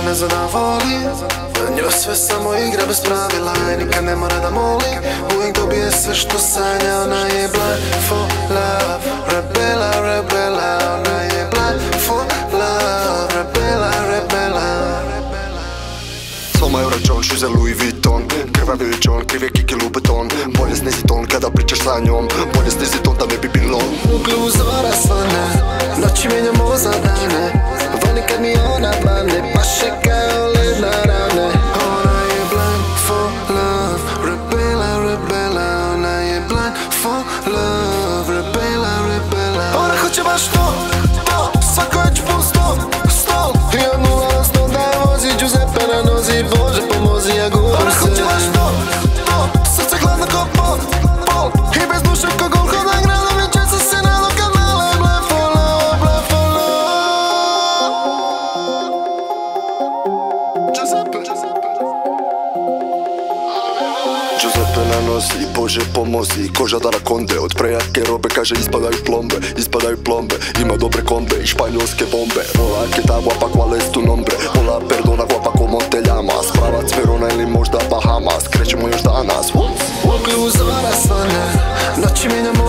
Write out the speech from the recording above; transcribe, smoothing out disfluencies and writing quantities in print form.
ne zna da voli. Njoj sve samo igra bez pravila i nikad ne mora da moli. Uvijek dobije sve što sanja, ona je blind for love. Rebela, rebela, ona je blind for love. Rebela, rebela. 100 eura John, šuze Louis Vuitton. Krvavi John, kriv je kiki Lubeton. Bolje snizi ton kada pričaš sa njom. Bolje snizi ton da ne bi bilo. U klubu zora svane, noći mijenjamo za dane. Vani kad mi ona bane, paše kao led na rane. Ona je blind for love. Rebela, rebela, ona je blind for love. Rebela, rebela. Ona hoće baš to, to. Svako je ću pun stol, stol. I od 0 na 100 da je vozi Giuseppe na nozi. Bože pomozi, ja govorim se. Ona hoće baš to, to. Srce hladno ko pol, pol. I bez duše ko gol, hodan gradom i često se nado kad male. Blind for love, blind for love. Giuseppe na nosi, Bože pomozi. Koža da na konde, od prejake robe kaže ispadaju plombe, ispadaju plombe. Ima dobre kombe i španjolske bombe. Hola que ta guapa, cual es tu nombre? Hola, perdona guapa, como te llamas? Pravac Verona ili možda Bahamas? Krećemo još danas. U klubu zora svane, noći mijenjamo